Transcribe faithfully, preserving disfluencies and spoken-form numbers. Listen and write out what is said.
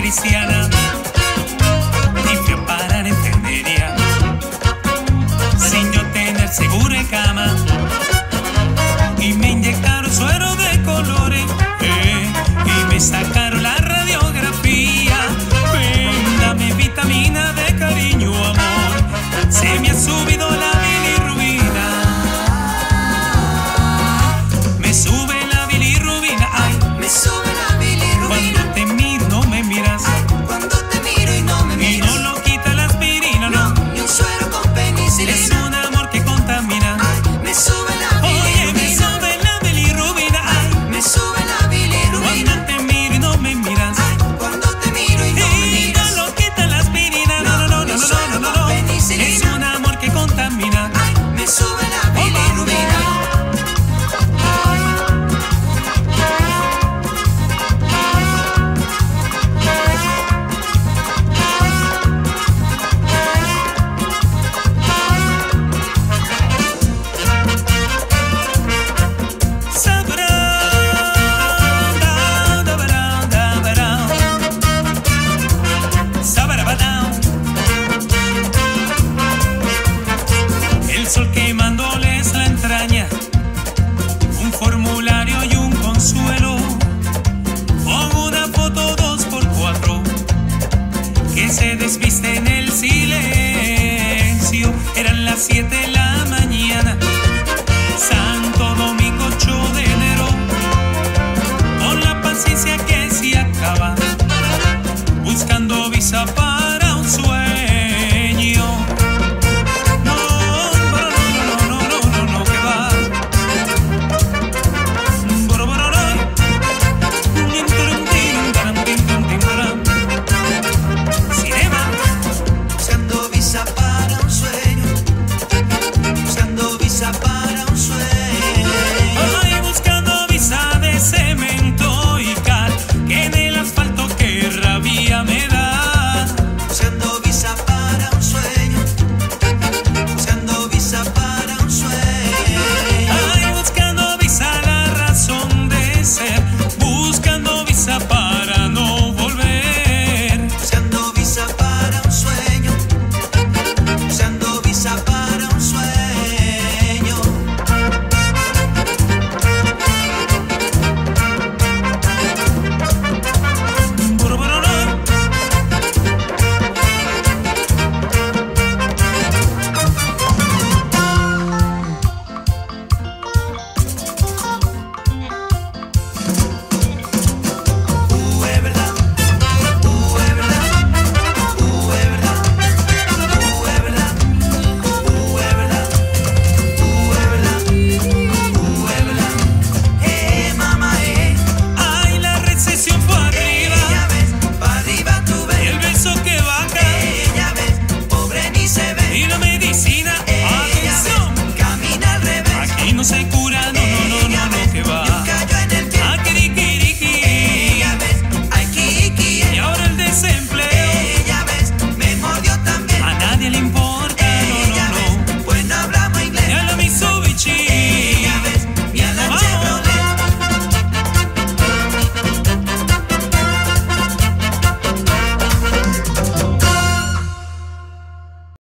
cristiana y fui a parar enfermería sin yo tener seguro en cama, y me inyectaron suero de colores eh, y me sacaron la radiografía. Ven, dame vitamina de cariño, amor, se me ha subido la bilirrubina, me sube la bilirrubina, ay, Me sube la bilirrubina. cuando te miro no me miras, Ay, cuando te miro y no me y miras. no lo quita la aspirina, no, Ni un suero con penicilina. es un amor que contamina. Ay, me sube la Oye, me bilirrubina. sube la bilirrubina, ay, Me sube la bilirrubina. cuando te miro y no me miras, Ay, cuando te miro y no me y miras. no lo quita la aspirina, no, no, no, no, no, no, no, no, es un amor que contamina. Ay, me sube la bilirrubina. El sol quemándoles la entraña, un formulario y un consuelo, con una foto dos por cuatro que se desviste en el silencio. Eran las siete de la mañana, Santo Domingo ocho de enero, con la paciencia que se acaba, buscando visa para